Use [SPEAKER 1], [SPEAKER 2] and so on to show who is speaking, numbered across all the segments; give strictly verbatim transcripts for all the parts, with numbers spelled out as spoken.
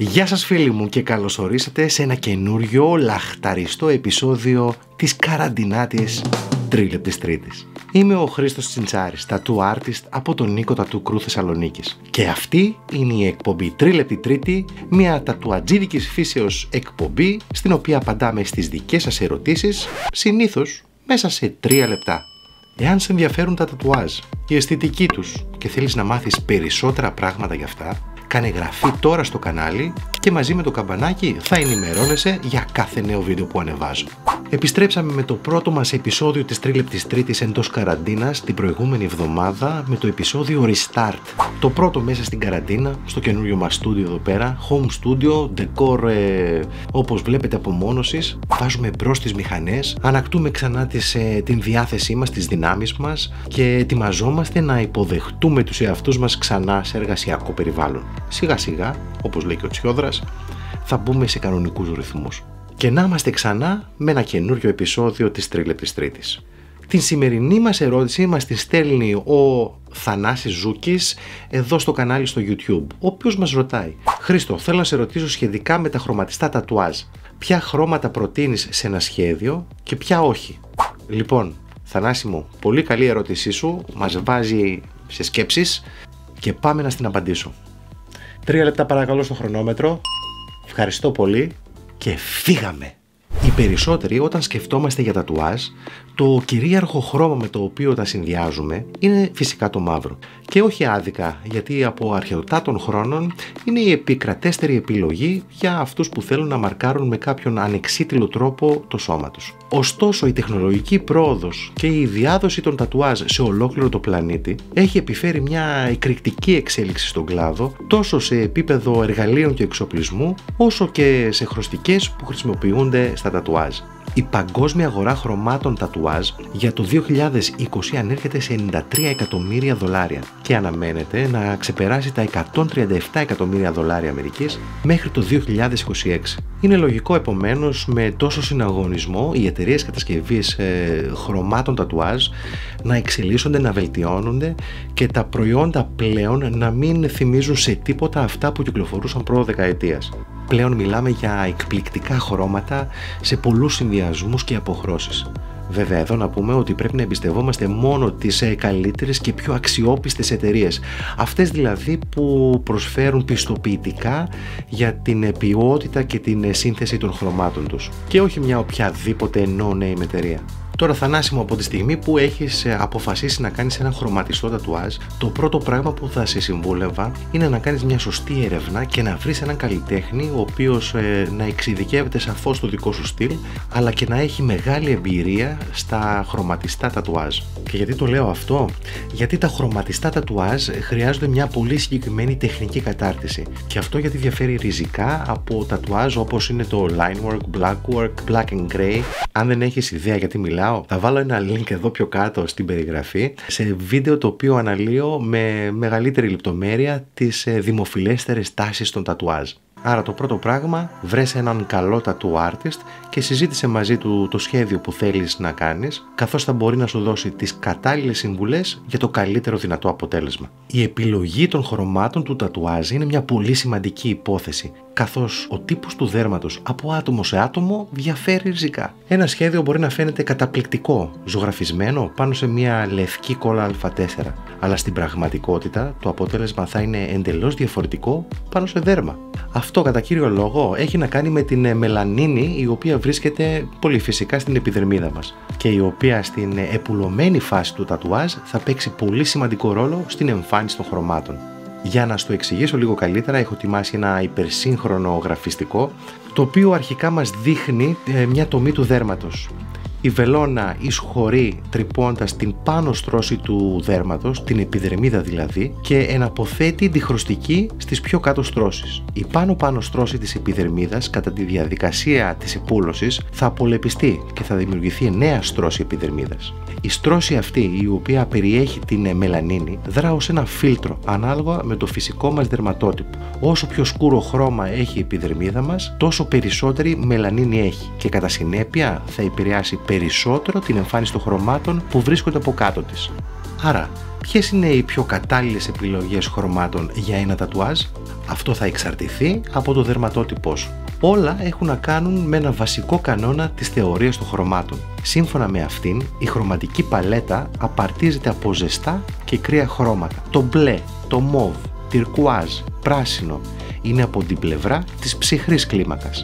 [SPEAKER 1] Γεια σας φίλοι μου και καλώς ορίσατε σε ένα καινούριο λαχταριστό επεισόδιο της καραντινάτιης Τρίλεπτης Τρίτης. Είμαι ο Χρήστος Τσιντσάρης, tattoo artist από τον Νίκο Tattoo Crew Θεσσαλονίκης. Και αυτή είναι η εκπομπή Τρίλεπτη Τρίτη, μια τατουατζίδικης φύσεως εκπομπή στην οποία απαντάμε στις δικές σας ερωτήσεις, συνήθως μέσα σε τρία λεπτά. Εάν σε ενδιαφέρουν τα τατουάζ, η αισθητική τους και θέλεις να μάθεις περισσότερα πράγματα για αυτά, κάνε εγγραφή τώρα στο κανάλι και μαζί με το καμπανάκι θα ενημερώνεσαι για κάθε νέο βίντεο που ανεβάζω. Επιστρέψαμε με το πρώτο μας επεισόδιο της Τρίλεπτης Τρίτης εντός καραντίνας την προηγούμενη εβδομάδα με το επεισόδιο Restart. Το πρώτο μέσα στην καραντίνα, στο καινούριο μας στούντιο εδώ πέρα, home studio, decor ε, όπως βλέπετε απομόνωσης, βάζουμε μπρος τις μηχανές, ανακτούμε ξανά τις, ε, την διάθεσή μας, τις δυνάμεις μας και ετοιμαζόμαστε να υποδεχτούμε τους εαυτούς μας ξανά σε εργασιακό περιβάλλον. Σιγά σιγά, όπως λέει και ο Τσιόδρας, θα μπούμε σε κανονικούς ρυθμούς. Και να είμαστε ξανά με ένα καινούριο επεισόδιο της Τρίλεπτης Τρίτης. Την σημερινή μας ερώτηση μας τη στέλνει ο Θανάσης Ζούκης εδώ στο κανάλι στο YouTube, ο οποίος μας ρωτάει: Χρήστο, θέλω να σε ρωτήσω σχετικά με τα χρωματιστά τατουάζ. Ποια χρώματα προτείνεις σε ένα σχέδιο και ποια όχι? Λοιπόν, Θανάση μου, πολύ καλή ερώτησή σου, μας βάζει σε σκέψεις και πάμε να στην απαντήσω. Τρία λεπτά παρακαλώ στο χρονόμετρο. Ευχαριστώ πολύ και φύγαμε! Οι περισσότεροι όταν σκεφτόμαστε για τατουάζ, το κυρίαρχο χρώμα με το οποίο τα συνδυάζουμε είναι φυσικά το μαύρο. Και όχι άδικα, γιατί από αρχαιοτά των χρόνων είναι η επικρατέστερη επιλογή για αυτούς που θέλουν να μαρκάρουν με κάποιον ανεξίτηλο τρόπο το σώμα τους. Ωστόσο, η τεχνολογική πρόοδος και η διάδοση των τατουάζ σε ολόκληρο το πλανήτη έχει επιφέρει μια εκρηκτική εξέλιξη στον κλάδο, τόσο σε επίπεδο εργαλείων και εξοπλισμού, όσο και σε χρωστικές που χρησιμοποιούνται στα τατουάζ. Η παγκόσμια αγορά χρωμάτων τατουάζ για το δύο χιλιάδες είκοσι ανέρχεται σε ενενήντα τρία εκατομμύρια δολάρια και αναμένεται να ξεπεράσει τα εκατόν τριάντα επτά εκατομμύρια δολάρια Αμερικής μέχρι το δύο χιλιάδες είκοσι έξι. Είναι λογικό επομένως με τόσο συναγωνισμό οι εταιρείες κατασκευής ε, χρωμάτων τατουάζ να εξελίσσονται, να βελτιώνονται και τα προϊόντα πλέον να μην θυμίζουν σε τίποτα αυτά που κυκλοφορούσαν προ δεκαετίας. Πλέον μιλάμε για εκπληκτικά χρώματα σε πολλούς συνδυασμούς και αποχρώσεις. Βέβαια, εδώ να πούμε ότι πρέπει να εμπιστευόμαστε μόνο τις καλύτερες και πιο αξιόπιστες εταιρείες. Αυτές δηλαδή που προσφέρουν πιστοποιητικά για την ποιότητα και την σύνθεση των χρωμάτων τους. Και όχι μια οποιαδήποτε no-name εταιρεία. Τώρα, Θανάση μου, από τη στιγμή που έχεις αποφασίσει να κάνεις ένα χρωματιστό τατουάζ, το πρώτο πράγμα που θα σε συμβούλευα είναι να κάνεις μια σωστή έρευνα και να βρεις έναν καλλιτέχνη ο οποίος ε, να εξειδικεύεται σαφώς στο δικό σου στυλ, αλλά και να έχει μεγάλη εμπειρία στα χρωματιστά τατουάζ. Και γιατί το λέω αυτό? Γιατί τα χρωματιστά τατουάζ χρειάζονται μια πολύ συγκεκριμένη τεχνική κατάρτιση. Και αυτό γιατί διαφέρει ριζικά από τατουάζ όπως είναι το line work, black work, black and grey. Αν δεν έχεις ιδέα γιατί μιλάω, θα βάλω ένα link εδώ πιο κάτω στην περιγραφή σε βίντεο το οποίο αναλύω με μεγαλύτερη λεπτομέρεια τις δημοφιλέστερες τάσεις των τατουάζ. Άρα το πρώτο πράγμα, βρες έναν καλό tattoo artist και συζήτησε μαζί του το σχέδιο που θέλεις να κάνεις, καθώς θα μπορεί να σου δώσει τις κατάλληλες συμβουλές για το καλύτερο δυνατό αποτέλεσμα. Η επιλογή των χρωμάτων του τατουάζ είναι μια πολύ σημαντική υπόθεση, καθώς ο τύπος του δέρματος από άτομο σε άτομο διαφέρει ριζικά. Ένα σχέδιο μπορεί να φαίνεται καταπληκτικό, ζωγραφισμένο πάνω σε μια λευκή κόλλα α τέσσερα, αλλά στην πραγματικότητα το αποτέλεσμα θα είναι εντελώς διαφορετικό πάνω σε δέρμα. Αυτό κατά κύριο λόγο έχει να κάνει με την μελανίνη, η οποία βρίσκεται πολύ φυσικά στην επιδερμίδα μας και η οποία στην επουλωμένη φάση του τατουάζ θα παίξει πολύ σημαντικό ρόλο στην εμφάνιση των χρωμάτων. Για να σου το εξηγήσω λίγο καλύτερα, έχω ετοιμάσει ένα υπερσύγχρονο γραφιστικό, το οποίο αρχικά μας δείχνει μια τομή του δέρματος. Η βελόνα εισχωρεί τρυπώντας την πάνω στρώση του δέρματος, την επιδερμίδα δηλαδή, και εναποθέτει τη χρωστική στις πιο κάτω στρώσεις. Η πάνω πάνω στρώση της επιδερμίδας κατά τη διαδικασία της επούλωσης θα απολεπιστεί και θα δημιουργηθεί νέα στρώση επιδερμίδας. Η στρώση αυτή, η οποία περιέχει την μελανίνη, δρά ως ένα φίλτρο ανάλογα με το φυσικό μας δερματότυπο. Όσο πιο σκούρο χρώμα έχει η επιδερμίδα μας, τόσο περισσότερη μελανίνη έχει και κατά συνέπεια θα επηρεάσει περισσότερο την εμφάνιση των χρωμάτων που βρίσκονται από κάτω της. Άρα, Ποιες είναι οι πιο κατάλληλες επιλογές χρωμάτων για ένα τατουάζ? Αυτό θα εξαρτηθεί από το δερματότυπό σου. Όλα έχουν να κάνουν με ένα βασικό κανόνα της θεωρίας των χρωμάτων. Σύμφωνα με αυτήν, η χρωματική παλέτα απαρτίζεται από ζεστά και κρύα χρώματα. Το μπλε, το μόβ, τυρκουάζ, πράσινο είναι από την πλευρά της ψυχρής κλίμακας.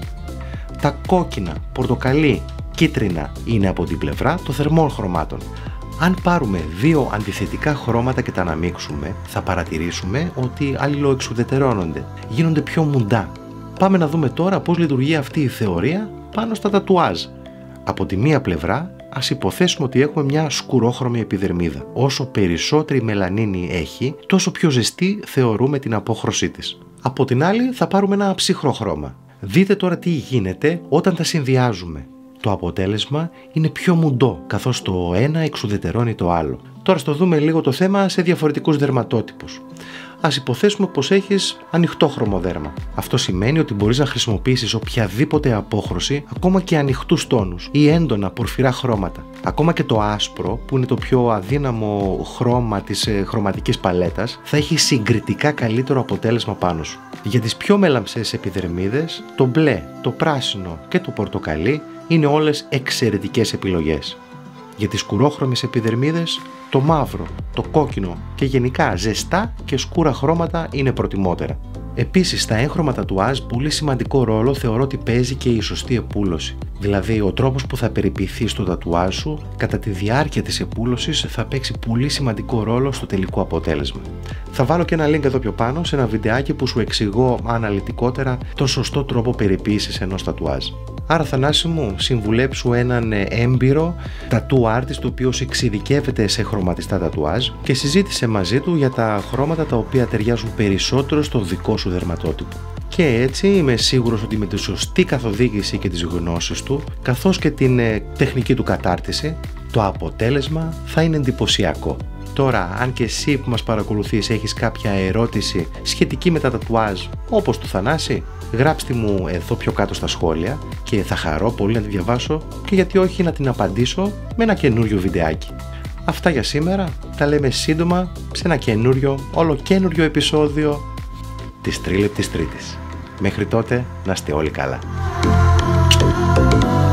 [SPEAKER 1] Τα κόκκινα, πορτοκαλί, κίτρινα είναι από την πλευρά των θερμών χρωμάτων. Αν πάρουμε δύο αντιθετικά χρώματα και τα αναμίξουμε, θα παρατηρήσουμε ότι αλληλοεξουδετερώνονται, γίνονται πιο μουντά. Πάμε να δούμε τώρα πώς λειτουργεί αυτή η θεωρία πάνω στα τατουάζ. Από τη μία πλευρά, ας υποθέσουμε ότι έχουμε μια σκουρόχρωμη επιδερμίδα. Όσο περισσότερη μελανίνη έχει, τόσο πιο ζεστή θεωρούμε την απόχρωσή της. Από την άλλη, θα πάρουμε ένα ψυχρό χρώμα. Δείτε τώρα τι γίνεται όταν τα συνδυάζουμε. Το αποτέλεσμα είναι πιο μουντό, καθώς το ένα εξουδετερώνει το άλλο. Τώρα στο δούμε λίγο το θέμα σε διαφορετικούς δερματότυπους. Ας υποθέσουμε πως έχεις ανοιχτόχρωμο δέρμα. Αυτό σημαίνει ότι μπορείς να χρησιμοποιήσεις οποιαδήποτε απόχρωση, ακόμα και ανοιχτούς τόνους ή έντονα πορφυρά χρώματα. Ακόμα και το άσπρο, που είναι το πιο αδύναμο χρώμα της ε, χρωματικής παλέτας, θα έχει συγκριτικά καλύτερο αποτέλεσμα πάνω σου. Για τις πιο μέλαμψες επιδερμίδες, το μπλε, το πράσινο και το πορτοκαλί είναι όλες εξαιρετικές επιλογές. Για τις σκουρόχρωμες επιδερμίδες, το μαύρο, το κόκκινο και γενικά ζεστά και σκούρα χρώματα είναι προτιμότερα. Επίσης, στα έγχρωμα τατουάζ πολύ σημαντικό ρόλο θεωρώ ότι παίζει και η σωστή επούλωση. Δηλαδή, ο τρόπος που θα περιποιηθείς το τατουάζ σου κατά τη διάρκεια της επούλωσης θα παίξει πολύ σημαντικό ρόλο στο τελικό αποτέλεσμα. Θα βάλω και ένα link εδώ πιο πάνω σε ένα βιντεάκι που σου εξηγώ αναλυτικότερα τον σωστό τρόπο περιποίησης ενός τατουάζ. Άρα, Θανάση μου, συμβουλέψου έναν έμπειρο tattoo artist ο οποίος εξειδικεύεται σε χρωματιστά τατουάζ και συζήτησε μαζί του για τα χρώματα τα οποία ταιριάζουν περισσότερο στο δικό σου δερματότυπο. Και έτσι είμαι σίγουρος ότι με τη σωστή καθοδήγηση και τις γνώσεις του, καθώς και την ε, τεχνική του κατάρτιση, το αποτέλεσμα θα είναι εντυπωσιακό. Τώρα, αν και εσύ που μας παρακολουθείς έχεις κάποια ερώτηση σχετική με τα τατουάζ όπως του Θανάση, γράψτε μου εδώ πιο κάτω στα σχόλια και θα χαρώ πολύ να τη διαβάσω και γιατί όχι να την απαντήσω με ένα καινούριο βιντεάκι. Αυτά για σήμερα, τα λέμε σύντομα σε ένα καινούριο, ολοκένουριο επεισόδιο της Τρίλεπτης Τρίτης. Μέχρι τότε να είστε όλοι καλά.